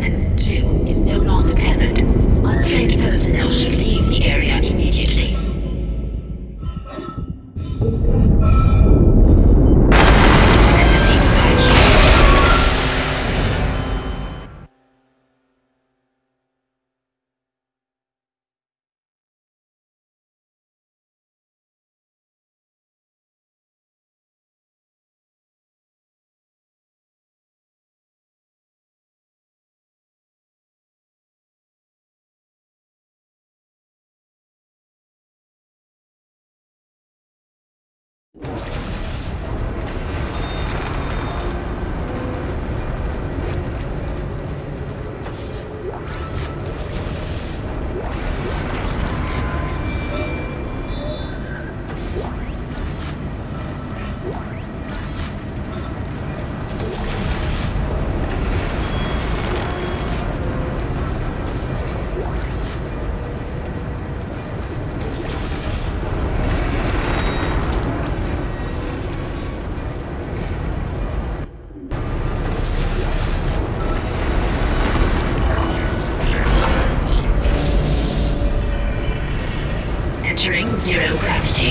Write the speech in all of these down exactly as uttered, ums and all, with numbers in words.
seven two is no longer tethered. Untrained personnel should leave the area immediately. Exiting entering zero gravity.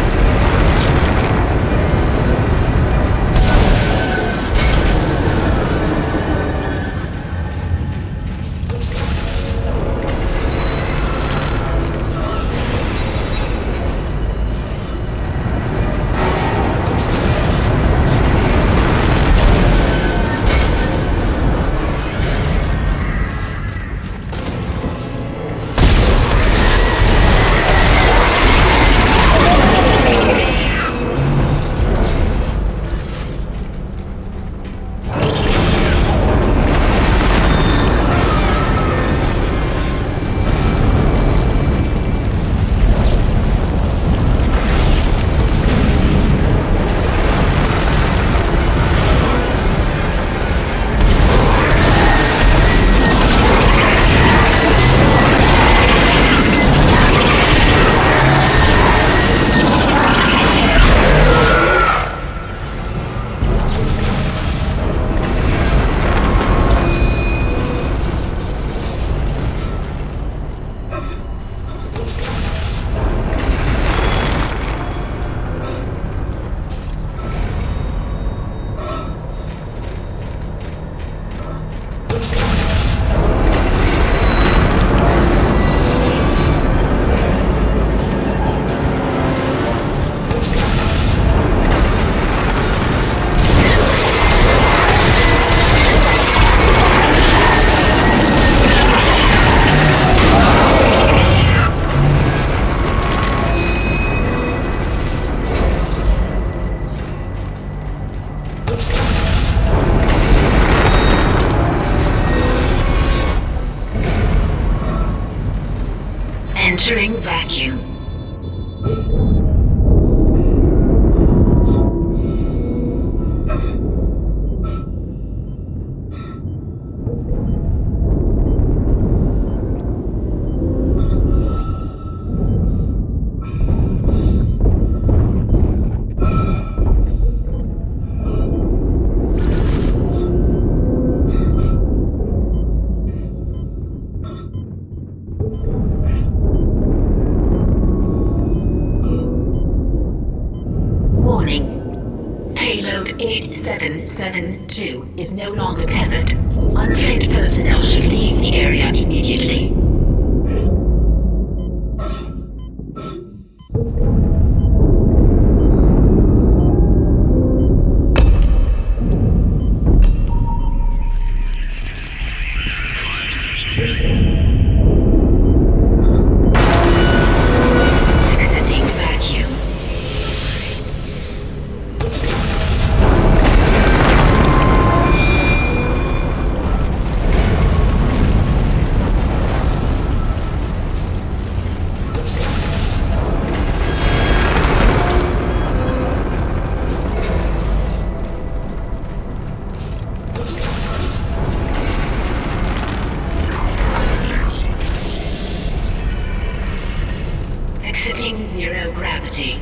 Entering vacuum. eight seven seven two is no longer tethered. Untrained personnel should leave the area immediately. Exiting zero gravity.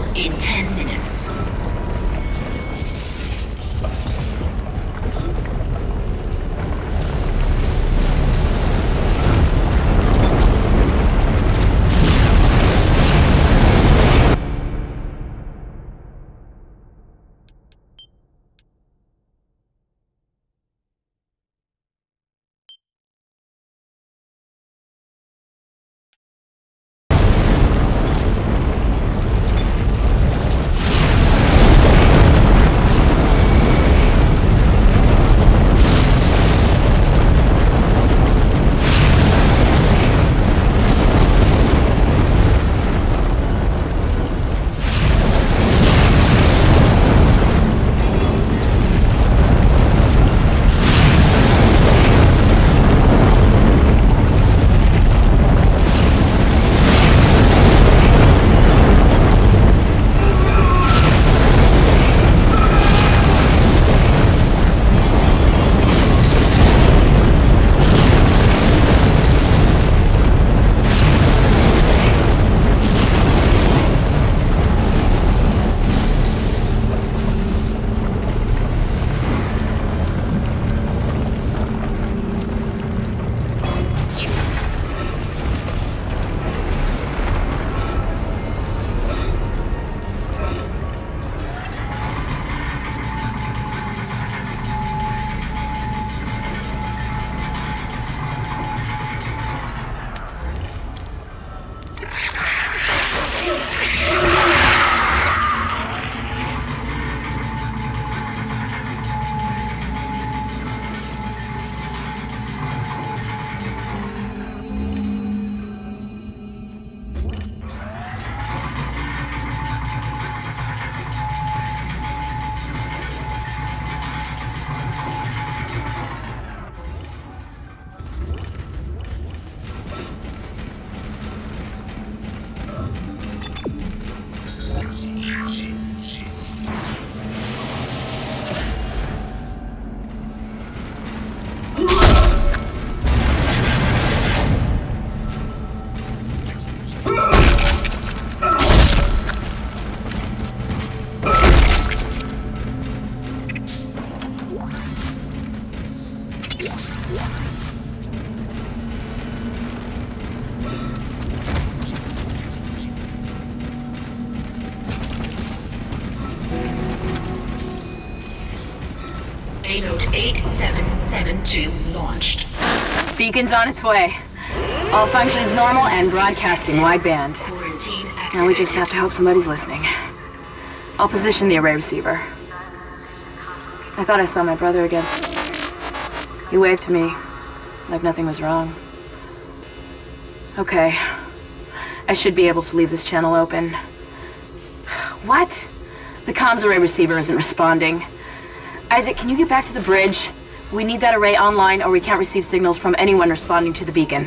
in ten minutes. Payload eight seven seven two launched. Beacon's on its way. All functions normal and broadcasting wideband. Quarantine activated. Now we just have to hope somebody's listening. I'll position the array receiver. I thought I saw my brother again. He waved to me, like nothing was wrong. Okay. I should be able to leave this channel open. What? The comms array receiver isn't responding. Isaac, can you get back to the bridge? We need that array online or we can't receive signals from anyone responding to the beacon.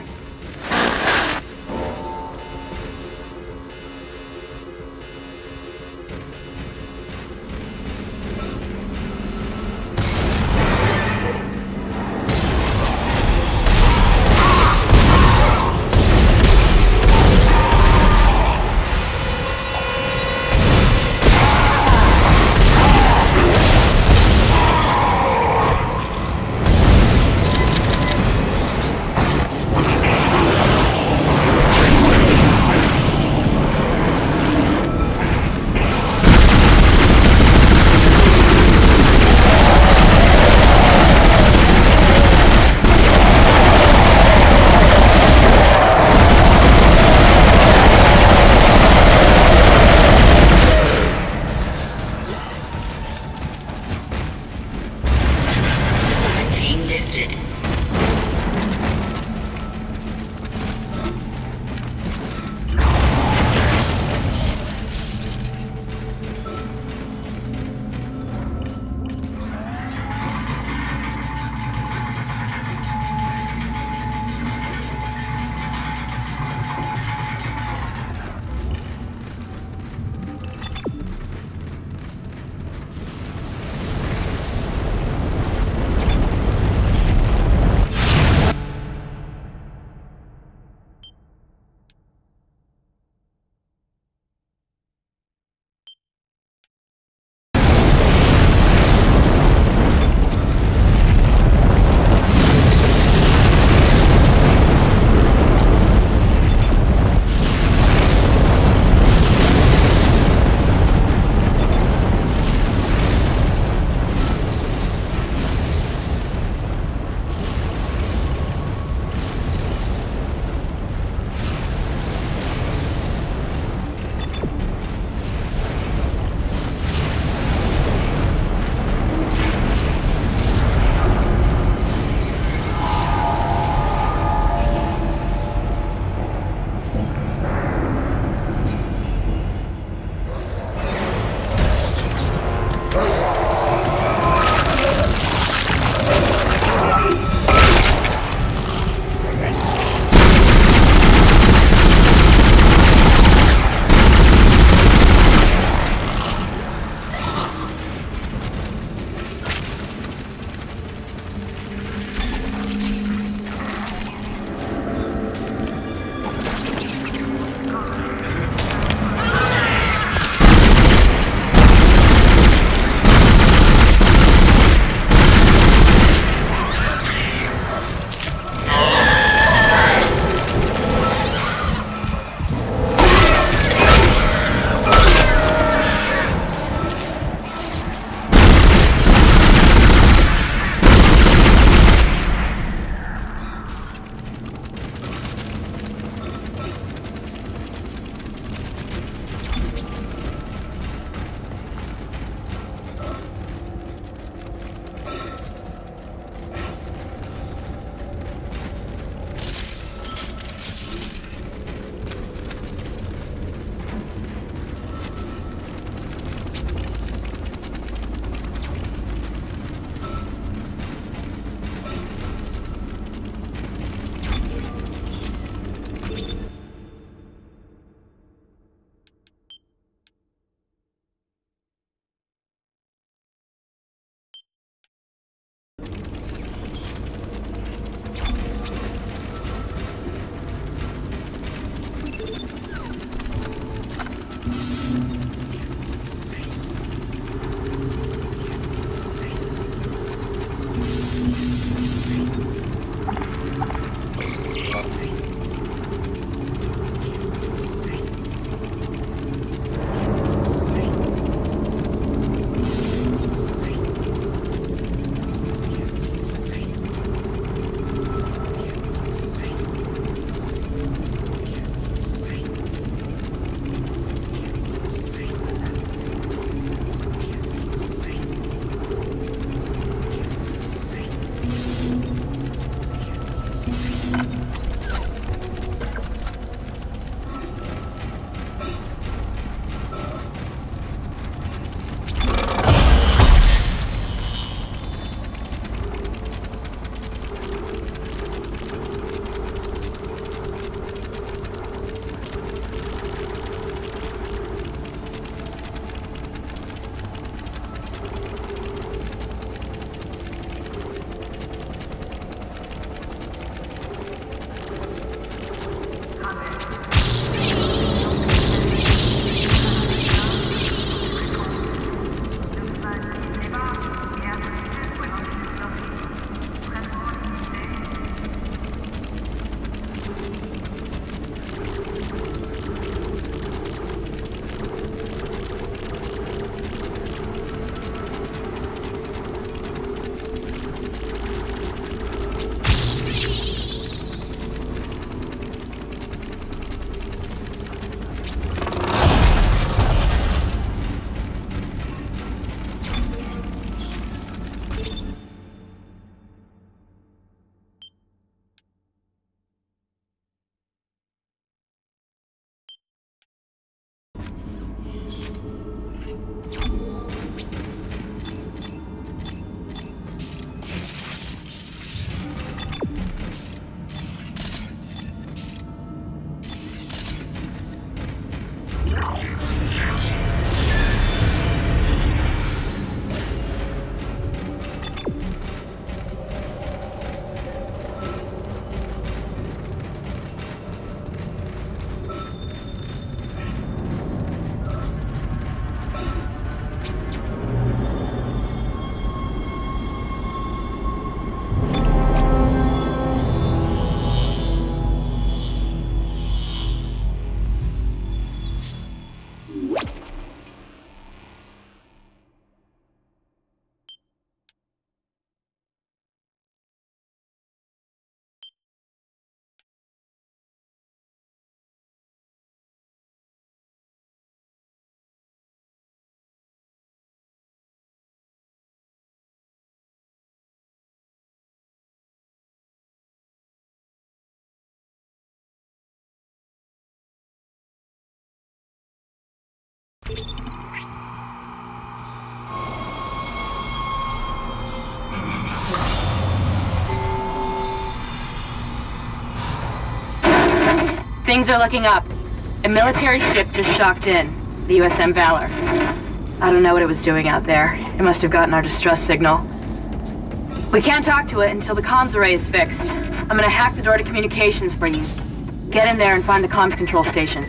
Things are looking up. A military ship just docked in, the U S M Valor. I don't know what it was doing out there. It must have gotten our distress signal. We can't talk to it until the comms array is fixed. I'm gonna hack the door to communications for you. Get in there and find the comms control station.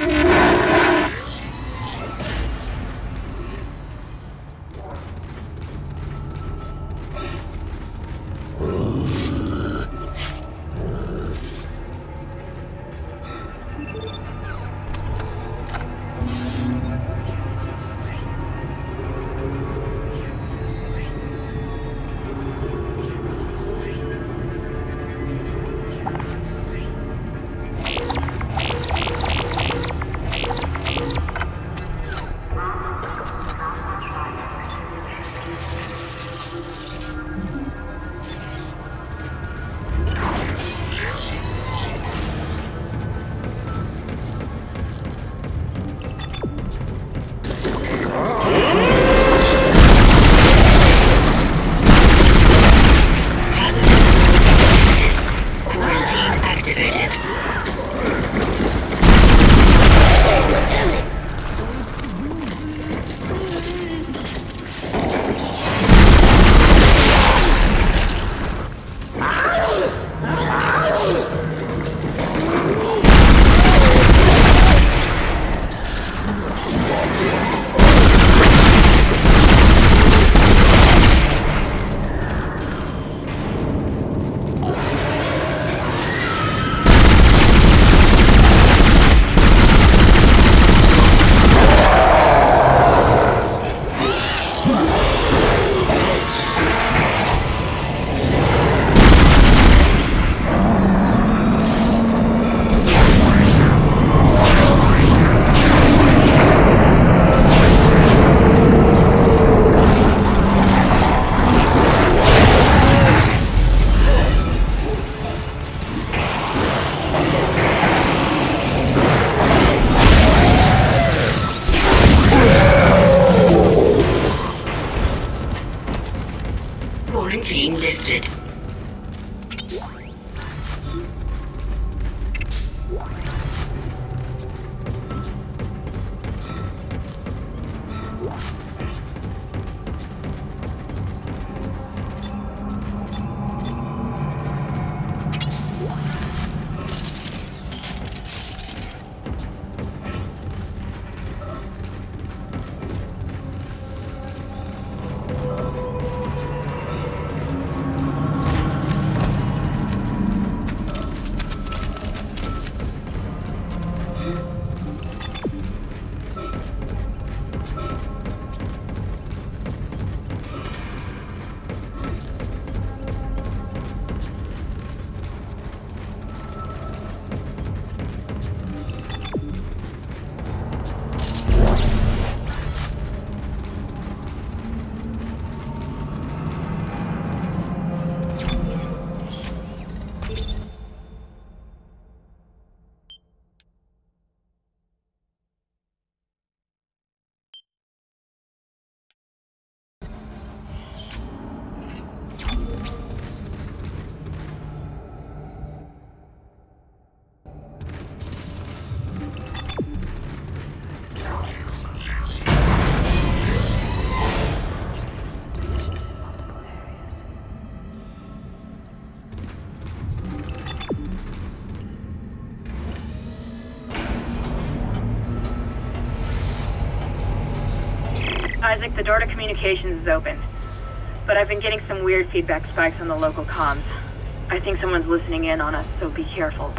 Quarantine lifted. Isaac, the door to communications is open. But I've been getting some weird feedback spikes on the local comms. I think someone's listening in on us, so be careful.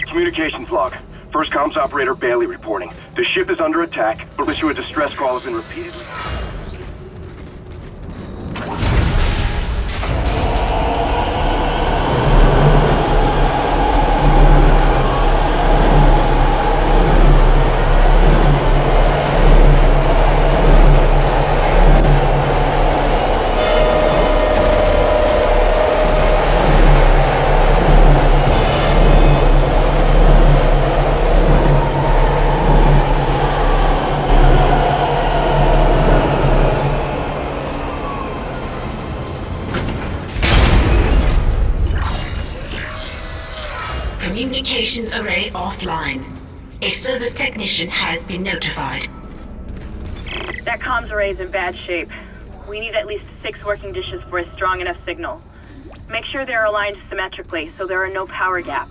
Communications log. First comms operator Bailey reporting. The ship is under attack, but issue a distress call has been repeatedly... Communications array offline. A service technician has been notified. That comms array is in bad shape. We need at least six working dishes for a strong enough signal. Make sure they're aligned symmetrically so there are no power gaps.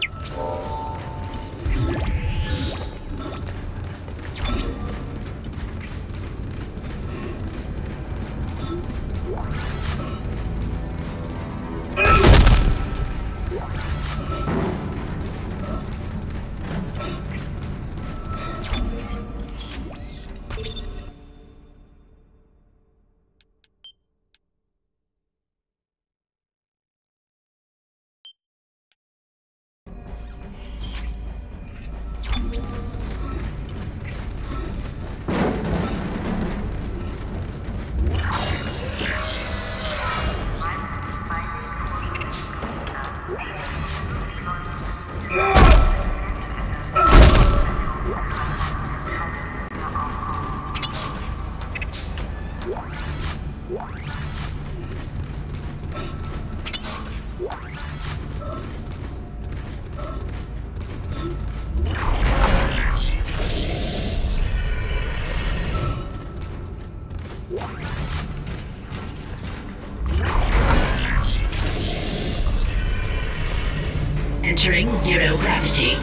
Entering zero gravity.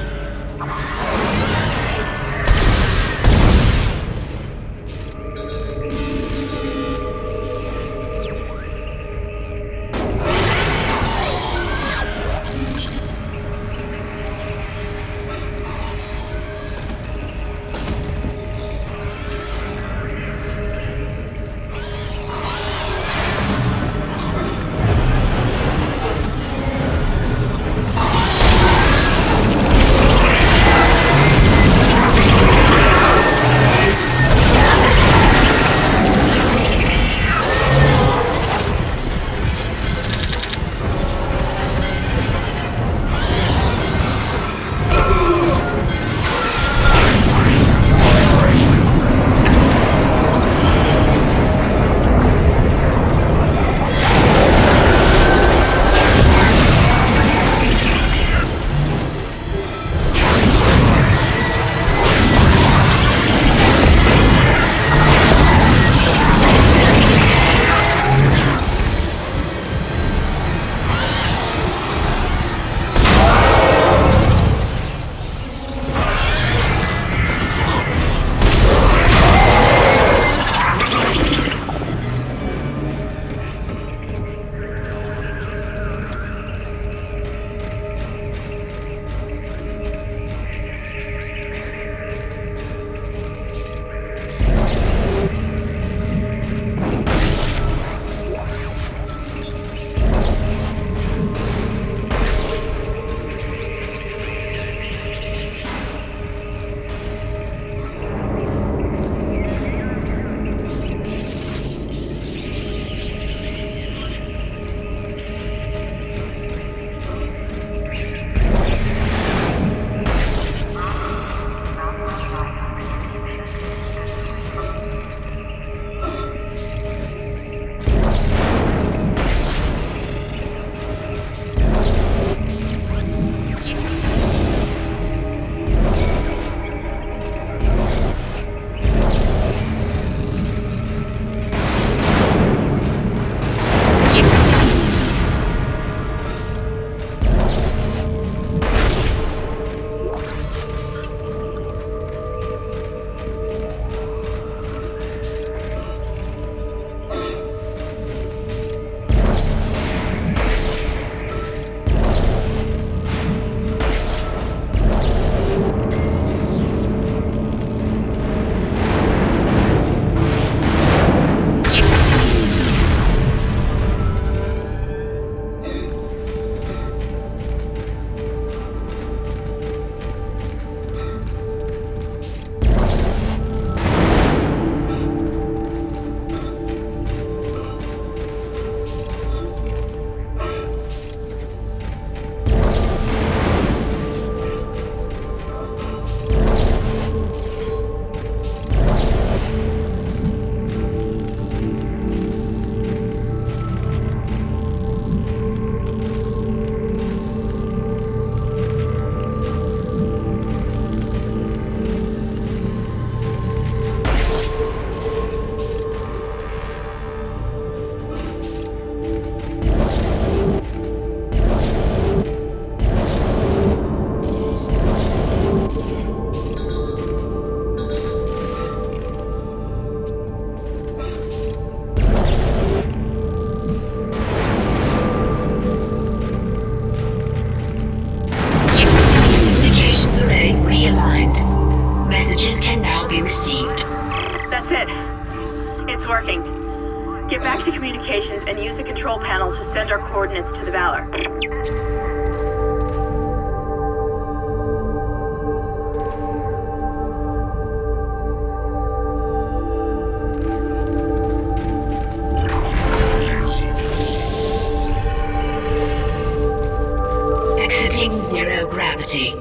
That's it. It's working. Get back to communications and use the control panel to send our coordinates to the Valor. Exiting zero gravity.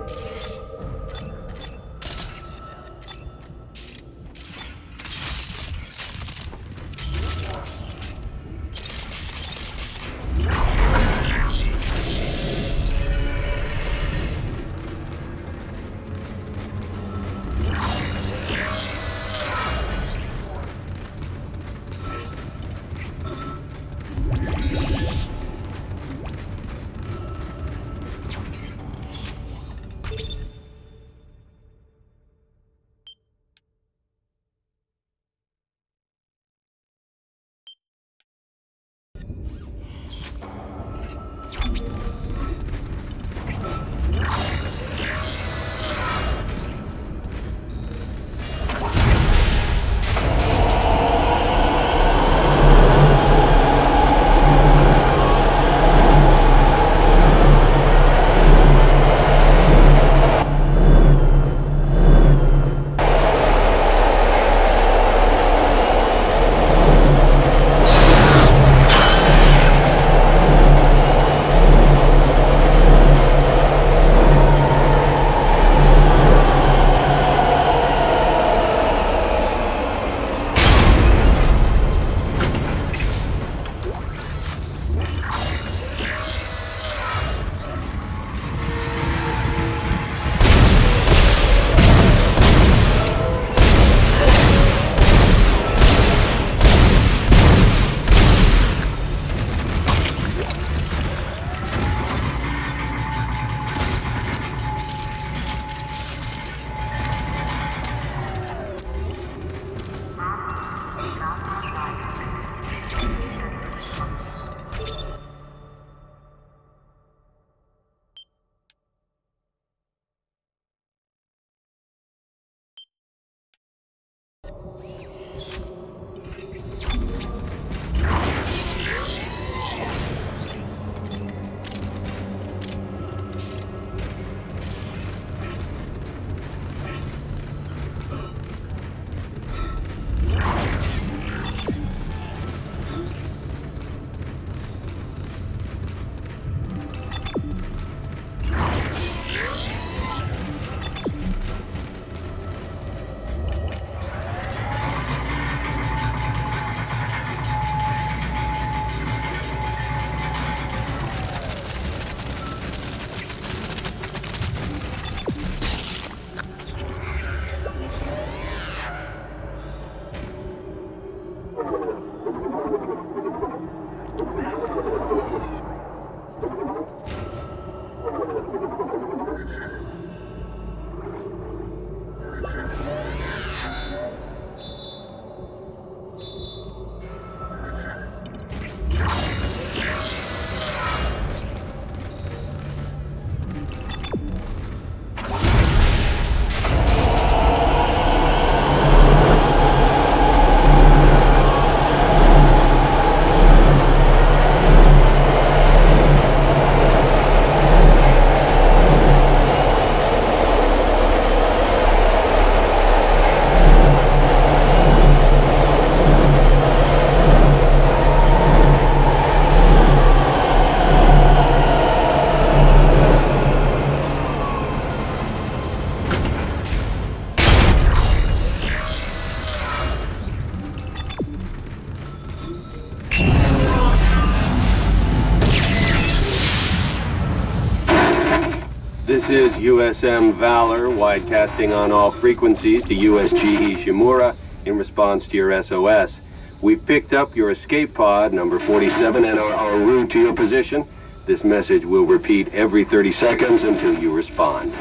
This is U S M Valor, widecasting on all frequencies to U S G Ishimura in response to your S O S. We've picked up your escape pod, number forty-seven, and are en route to your position. This message will repeat every thirty seconds until you respond.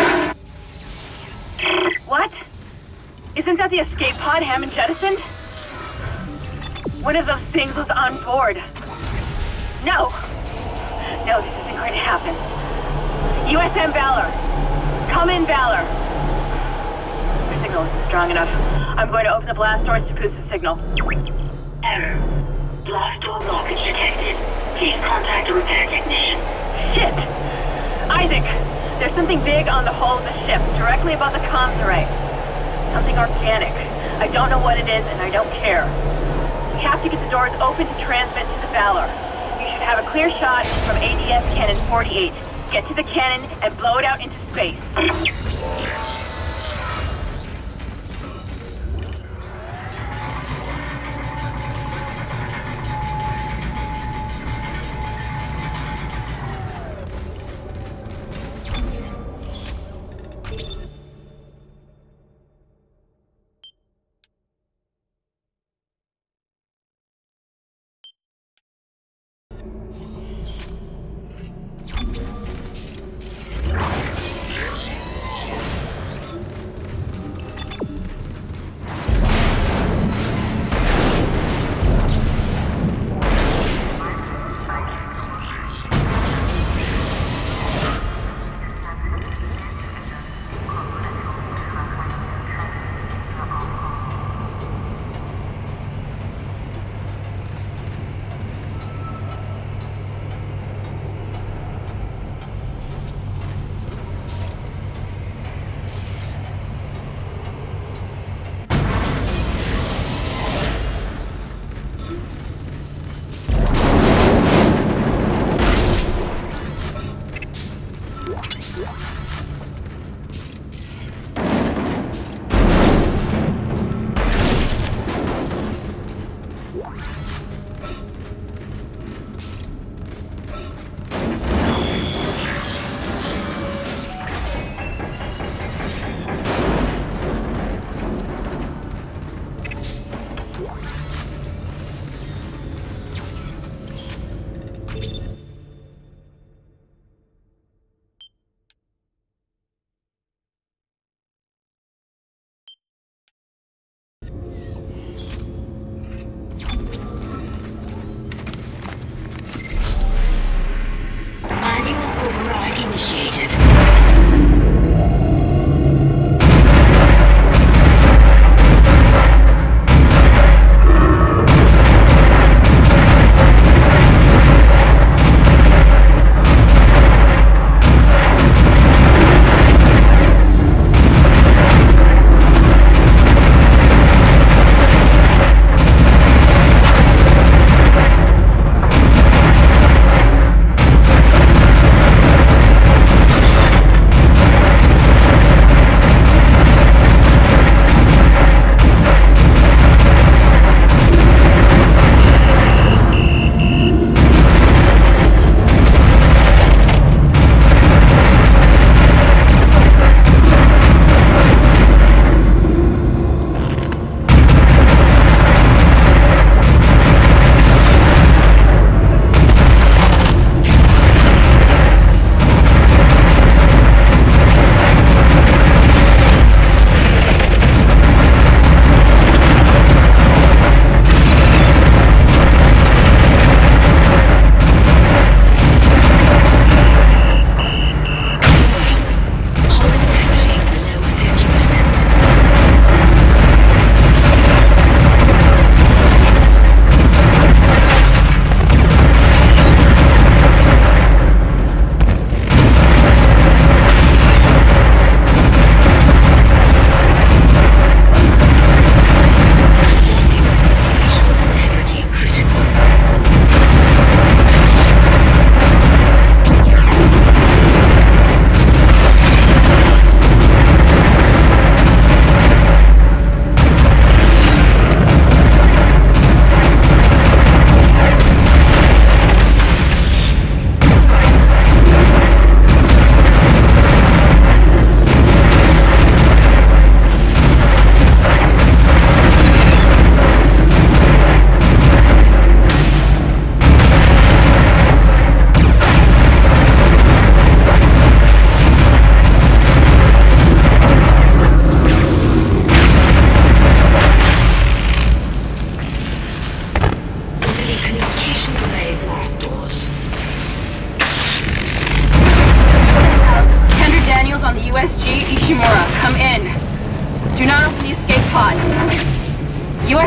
What? Isn't that the escape pod Hammond jettisoned? One of those things was on board. No! No, this isn't going to happen. U S M Valor! Come in, Valor! Pressing signal isn't strong enough. I'm going to open the blast doors to boost the signal. Error. Blast door blockage detected. Please contact a repair technician. Shit! Isaac! There's something big on the hull of the ship, directly above the comms array. Something organic. I don't know what it is, and I don't care. We have to get the doors open to transmit to the Valor. You should have a clear shot from A D S Cannon forty-eight. Get to the cannon and blow it out into space.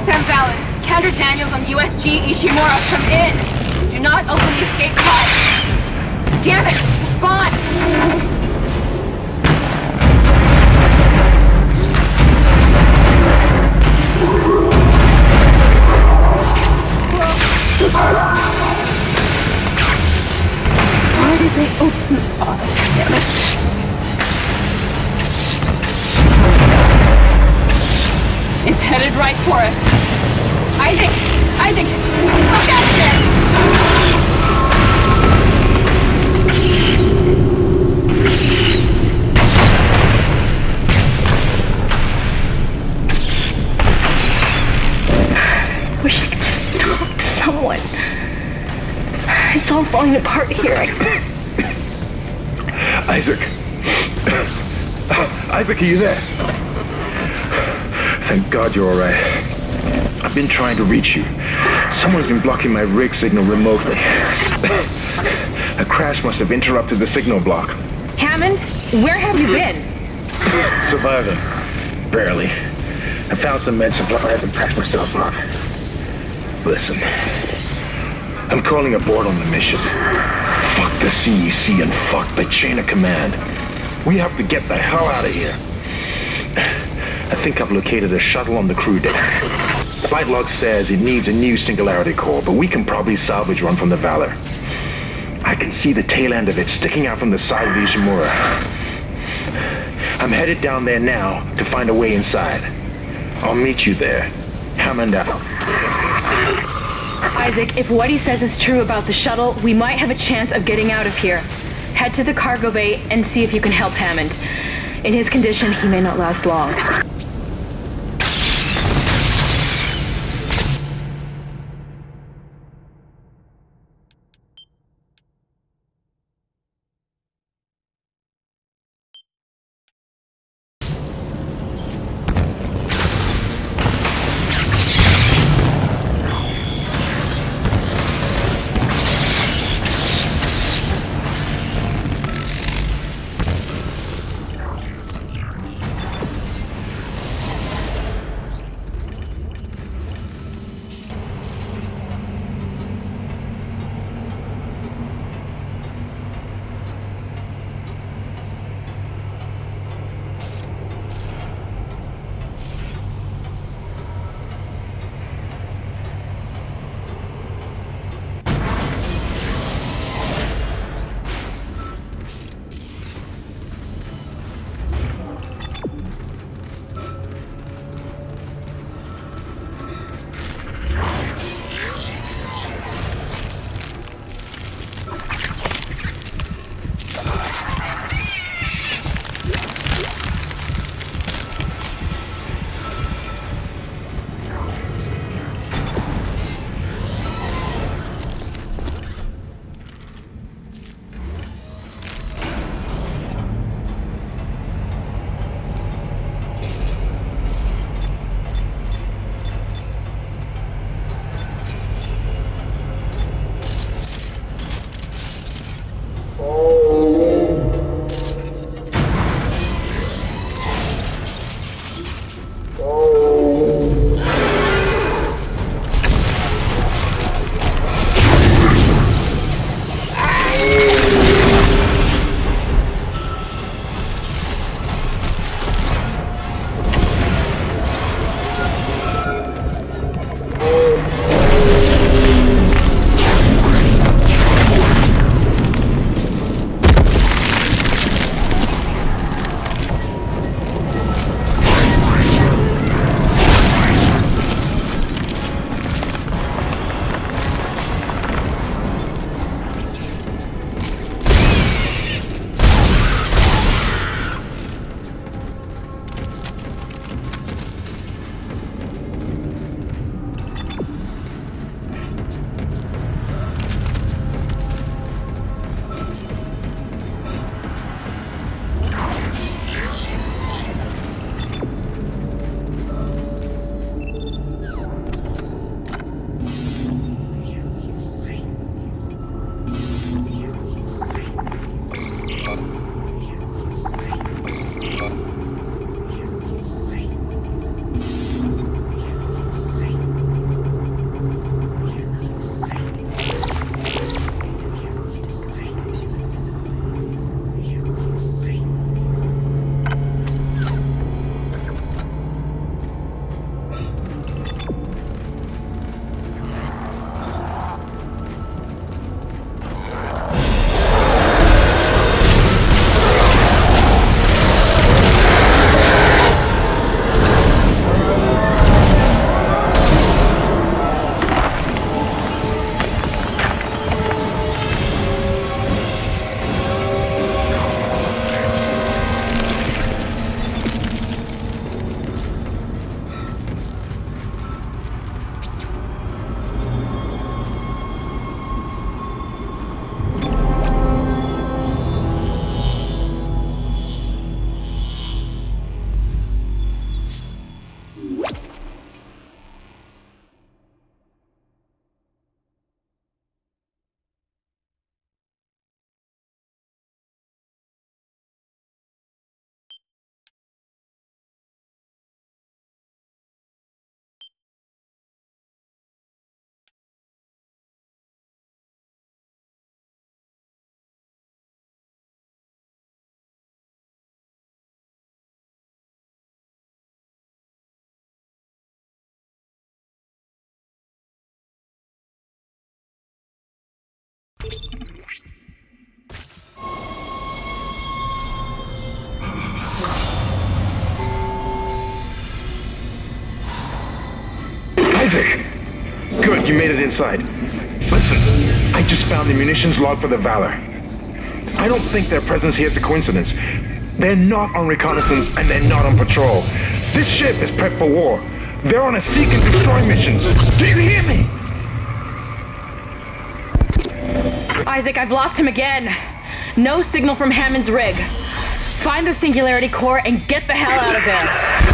M Valor, this is Kendra Daniels on U S G Ishimura. Come in. Do not open the escape pod. Damn it! Respond! Why did they open the pod? Damn it. It's headed right for us. Isaac! Isaac! Look at this! I wish I could just talk to someone. It's all falling apart here. Isaac. Isaac, are you there? Thank God you're alright. I've been trying to reach you. Someone's been blocking my rig signal remotely. A crash must have interrupted the signal block. Hammond, where have you been? Surviving. Barely. I found some med supplies and patched myself up. Listen. I'm calling aboard on the mission. Fuck the C E C and fuck the chain of command. We have to get the hell out of here. I think I've located a shuttle on the crew deck. Flight log says it needs a new singularity core, but we can probably salvage one from the Valor. I can see the tail end of it sticking out from the side of the Ishimura. I'm headed down there now to find a way inside. I'll meet you there. Hammond out. Isaac, if what he says is true about the shuttle, we might have a chance of getting out of here. Head to the cargo bay and see if you can help Hammond. In his condition, he may not last long. Isaac! Good, you made it inside. Listen, I just found the munitions log for the Valor. I don't think their presence here is a coincidence. They're not on reconnaissance and they're not on patrol. This ship is prepped for war. They're on a seek and destroy mission. Do you hear me? Isaac, I've lost him again. No signal from Hammond's rig. Find the Singularity Core and get the hell out of there.